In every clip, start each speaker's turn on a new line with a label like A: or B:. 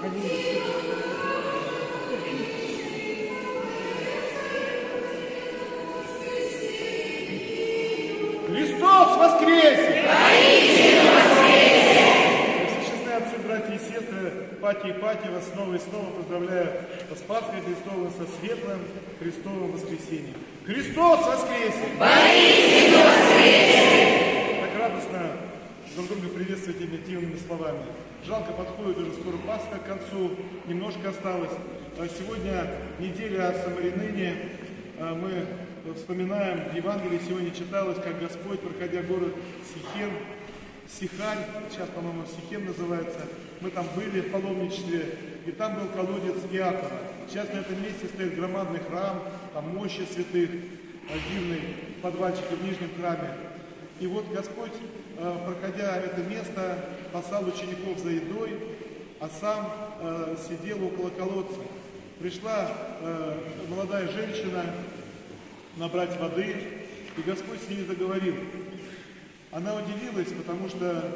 A: Христос воскресе!
B: Воистину воскресе!
A: Всечестные отцы, братья и сестры, Пати и Пати, вас снова и снова поздравляю с Пасхой Христовым, со светлым Христовым воскресением. Христос воскресе!
B: Воистину воскресе!
A: Так радостно друг друга приветствовать этими дивными словами. Жалко, подходит уже скоро Пасха к концу, немножко осталось. Сегодня неделя о Самарянине. Мы вспоминаем, в Евангелии сегодня читалось, как Господь, проходя город Сихарь, сейчас, по-моему, Сихем называется, мы там были в паломничестве, и там был колодец Иакова. Сейчас на этом месте стоит громадный храм, там мощи святых, дивный подвальчик в нижнем храме. И вот Господь, проходя это место, послал учеников за едой, а сам сидел около колодца. Пришла молодая женщина набрать воды, и Господь с ними заговорил. Она удивилась, потому что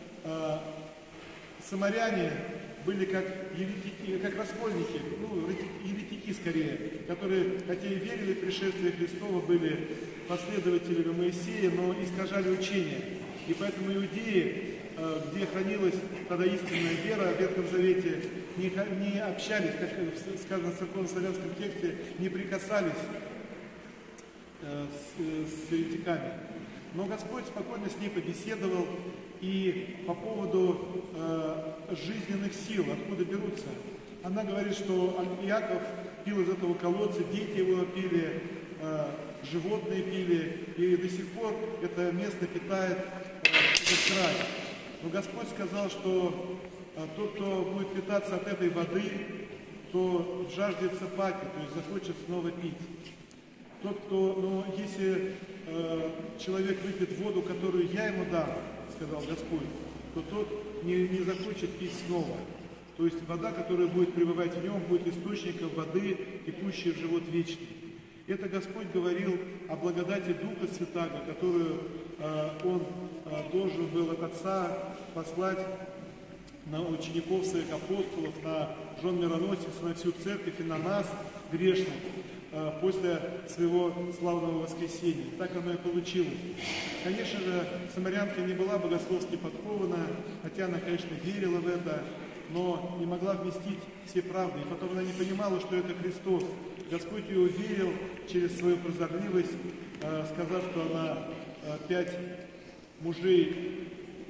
A: самаряне были как еретики, как раскольники, еретики скорее, которые, хотя и верили в пришествие Христова, были последователями Моисея, но искажали учение. И поэтому иудеи, где хранилась тогда истинная вера в Ветхом Завете, не общались, как сказано в церковно-славянском тексте, не прикасались с еретиками. Но Господь спокойно с ней побеседовал, и по поводу жизненных сил, откуда берутся. Она говорит, что Иаков пил из этого колодца, дети его пили, животные пили, и до сих пор это место питает этот край. Но Господь сказал, что тот, кто будет питаться от этой воды, то жаждется пати, то есть захочет снова пить. Если человек выпьет воду, которую я ему дам, сказал Господь, то тот не захочет пить снова. То есть вода, которая будет пребывать в нем, будет источником воды, текущей в живот вечный. Это Господь говорил о благодати Духа Святаго, которую Он должен был от Отца послать на учеников своих апостолов, на жен мироносец, на всю церковь и на нас, грешных, после своего славного воскресения. Так оно и получилось. Конечно же, самарянка не была богословски подкована, хотя она, конечно, верила в это, но не могла вместить все правды. И потом она не понимала, что это Христос. Господь ее уверил через свою прозорливость, сказав, что она 5 мужей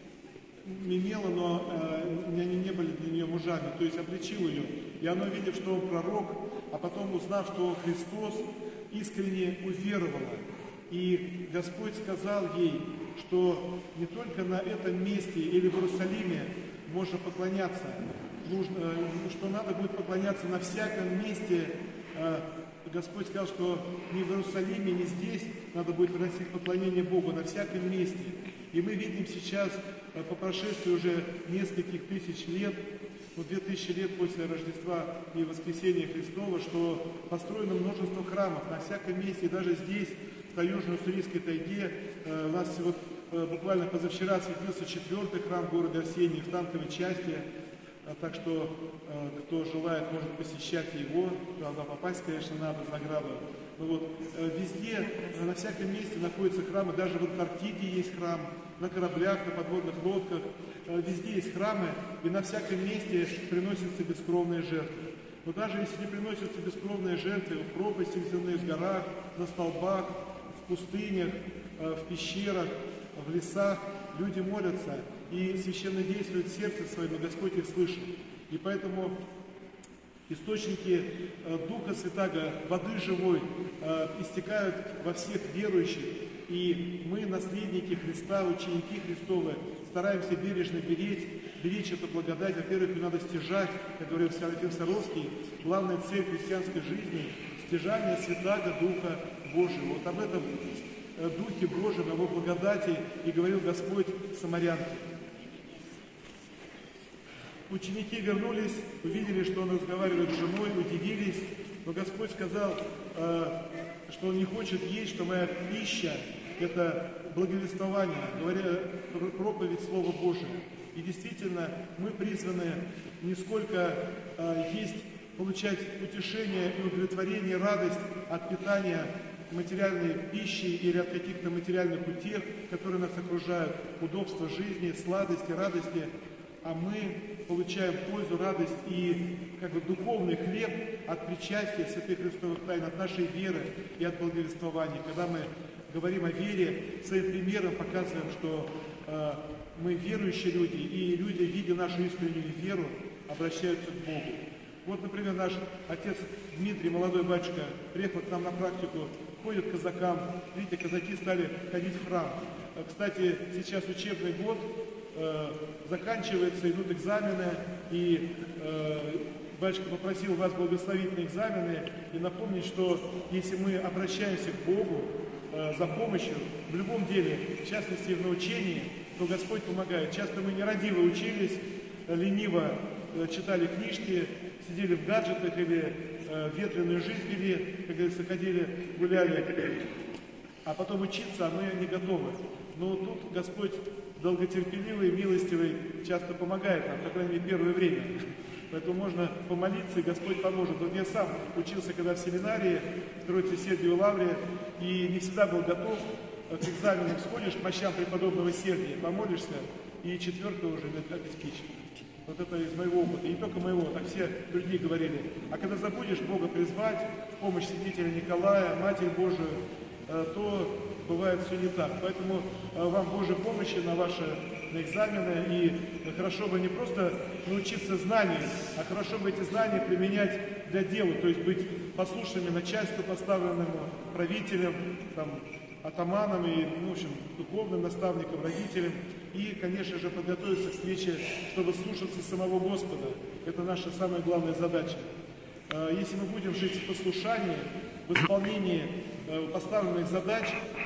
A: имела, но они не были для нее мужами, то есть обличил ее. И она, увидев, что он пророк, а потом узнав, что он Христос, искренне уверовала. И Господь сказал ей, что не только на этом месте или в Иерусалиме можно поклоняться, что надо будет поклоняться на всяком месте. Господь сказал, что ни в Иерусалиме, ни здесь надо будет приносить поклонение Богу, на всяком месте. И мы видим сейчас, по прошествии уже нескольких тысяч лет, 2000 лет после Рождества и Воскресения Христова, что построено множество храмов на всяком месте, и даже здесь, в Таежно-Уссурийской тайге, у нас буквально позавчера светился 4-й храм города Арсения в танковой части. Так что, кто желает, может посещать его. Правда, попасть, конечно, надо в награду. Но вот везде, на всяком месте находятся храмы. Даже в Антарктиде есть храм, на кораблях, на подводных лодках. Везде есть храмы, и на всяком месте приносятся бескровные жертвы. Но даже если не приносятся бескровные жертвы в пропастях земных, в горах, на столбах, в пустынях, в пещерах, в лесах, люди молятся и священно действуют в сердце своем, и Господь их слышит. И поэтому источники Духа Святаго, воды живой, истекают во всех верующих. И мы, наследники Христа, ученики Христовы, стараемся бережно беречь эту благодать. Во-первых, ее надо стяжать, как говорил Серафим Саровский, главная цель христианской жизни – стяжание Святаго Духа Божьего. Вот об этом Духе Божьем, Его благодати и говорил Господь самарянке. Ученики вернулись, увидели, что он разговаривает с женой, удивились, но Господь сказал, что он не хочет есть, что моя пища – это благовествование, говоря проповедь Слова Божия. И действительно, мы призваны не сколько есть, получать утешение и удовлетворение, радость от питания материальной пищи или от каких-то материальных утех, которые нас окружают, удобства жизни, сладости, радости, а мы получаем пользу, радость и как бы духовный хлеб от причастия святых Христовых тайн, от нашей веры и от благовествования. Когда мы говорим о вере, своим примером показываем, что мы верующие люди, и люди, видя нашу искреннюю веру, обращаются к Богу. Вот, например, наш отец Дмитрий, молодой батюшка, приехал к нам на практику, ходит к казакам. Видите, казаки стали ходить в храм. Кстати, сейчас учебный год заканчивается, идут экзамены, и батюшка попросил вас благословить на экзамены и напомнить, что если мы обращаемся к Богу за помощью в любом деле, в частности в научении, то Господь помогает. Часто мы нерадиво учились, лениво читали книжки, сидели в гаджетах или ветреную жизнь вели, как говорится, ходили, гуляли, а потом учиться, а мы не готовы. Но тут Господь долготерпеливый, милостивый, часто помогает нам, по крайней мере, первое время. Поэтому можно помолиться, и Господь поможет. Вот я сам учился, когда в семинарии, в Троице Сергиевой Лавре, и не всегда был готов к экзаменам. Сходишь к мощам преподобного Сергия, помолишься, и четвертого уже обеспечен. Вот это из моего опыта, и не только моего, так все другие говорили. А когда забудешь Бога призвать, в помощь святителя Николая, Матерь Божию, то бывает все не так. Поэтому вам Божьей помощи на ваши экзамены, и хорошо бы не просто научиться знаниям, а хорошо бы эти знания применять для дела, то есть быть послушными начальству поставленному, правителям, там, атаманам и, в общем, духовным наставникам, родителям, и, конечно же, подготовиться к встрече, чтобы слушаться самого Господа. Это наша самая главная задача. Если мы будем жить в послушании, в исполнении поставленных задач,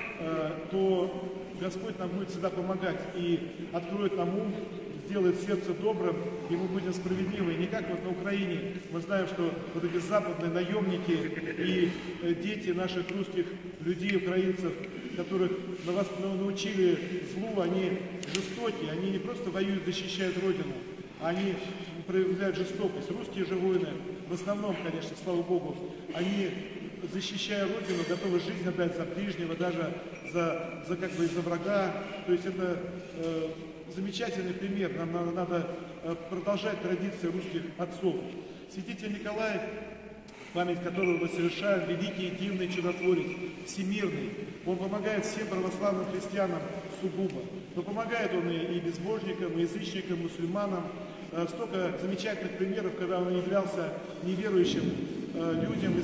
A: то Господь нам будет всегда помогать и откроет нам ум, сделает сердце добрым, и мы будем справедливы. И не как вот на Украине. Мы знаем, что вот эти западные наемники и дети наших русских людей, украинцев, которых на вас научили злу, они жестокие, они не просто воюют, защищают Родину, а они проявляют жестокость. Русские же воины, в основном, конечно, слава Богу, они, защищая Родину, готовы жизнь отдать за ближнего, даже за как бы за врага. То есть это замечательный пример. Нам надо продолжать традиции русских отцов. Святитель Николай, память которого мы совершаем, великий и дивный чудотворец, всемирный. Он помогает всем православным христианам сугубо. Но помогает он и безбожникам, и язычникам, и мусульманам. Столько замечательных примеров, когда он являлся неверующим людям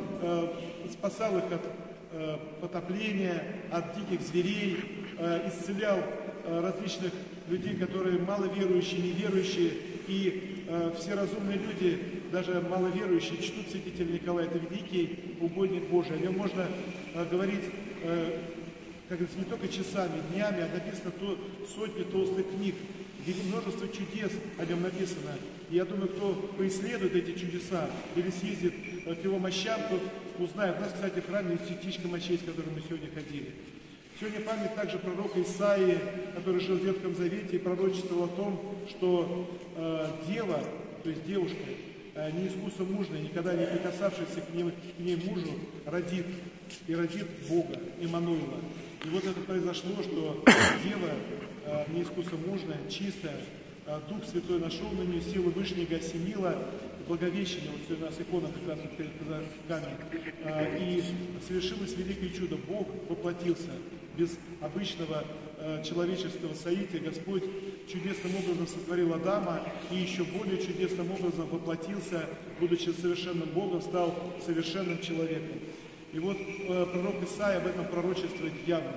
A: и спасал их от потопления, от диких зверей, исцелял различных людей, которые маловерующие, неверующие, и все разумные люди, даже маловерующие, чтут святителя Николая. Это великий угодник Божий. О нем можно говорить, как говорится, не только часами, днями, а написано сотни толстых книг, где множество чудес о нем написано. И я думаю, кто поисследует эти чудеса или съездит к его мощам, тот узнает. У нас, кстати, в храме есть частичка мощей, с которой мы сегодня ходили. Сегодня память также пророка Исаии, который жил в Ветхом Завете и пророчествовал о том, что дева, то есть девушка, не искусом мужной, никогда не прикасавшаяся к ней мужу, родит Бога, Иммануила. И вот это произошло, что дева не искусом мужная, чистая, Дух Святой нашел на нее, силу Вышнего осенила, Благовещение, вот у нас икона как раз перед казаками, и совершилось великое чудо. Бог воплотился без обычного человеческого соития. Господь чудесным образом сотворил Адама и еще более чудесным образом воплотился, будучи совершенным Богом, стал совершенным человеком. И вот пророк Исаия об этом пророчествует явно.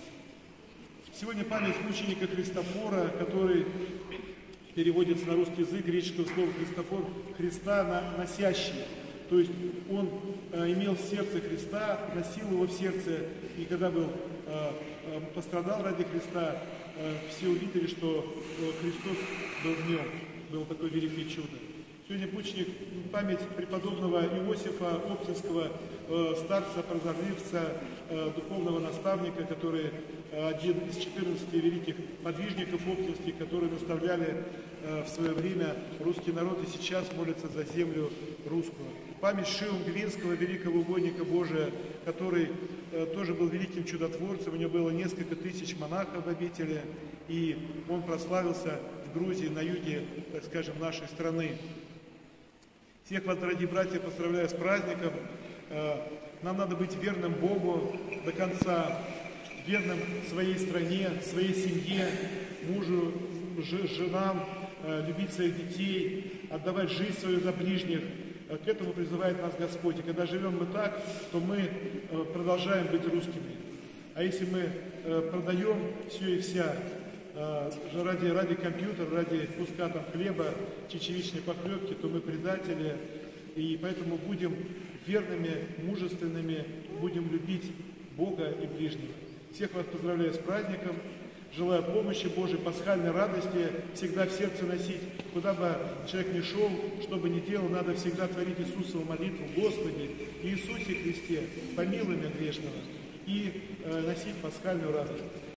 A: Сегодня память мученика Христофора, который переводится на русский язык греческого слова Христофор, Христа носящий. То есть он имел сердце Христа, носил его в сердце, и когда пострадал ради Христа, все увидели, что Христос был в нем. Было такое великое чудо. Сегодня память преподобного Иосифа Оптинского, старца, прозорливца, духовного наставника, который один из 14 великих подвижников общности, которые наставляли в свое время русский народ и сейчас молятся за землю русскую. Память Шиум Гвинского, великого угодника Божия, который тоже был великим чудотворцем, у него было несколько тысяч монахов в обители, и он прославился в Грузии, на юге, так скажем, нашей страны. Всех вас, дорогие братья, поздравляю с праздником. Нам надо быть верным Богу до конца, верным своей стране, своей семье, мужу, женам, любить своих детей, отдавать жизнь свою за ближних. К этому призывает нас Господь. И когда живем мы так, то мы продолжаем быть русскими. А если мы продаем все и вся ради компьютера, ради куска там хлеба, чечевичной похлебки, то мы предатели. И поэтому будем верными, мужественными, будем любить Бога и ближних. Всех вас поздравляю с праздником. Желаю помощи Божией, пасхальной радости, всегда в сердце носить, куда бы человек ни шел, что бы ни делал, надо всегда творить Иисусову молитву: Господи, Иисусе Христе, помилуй меня грешного, и носить пасхальную радость.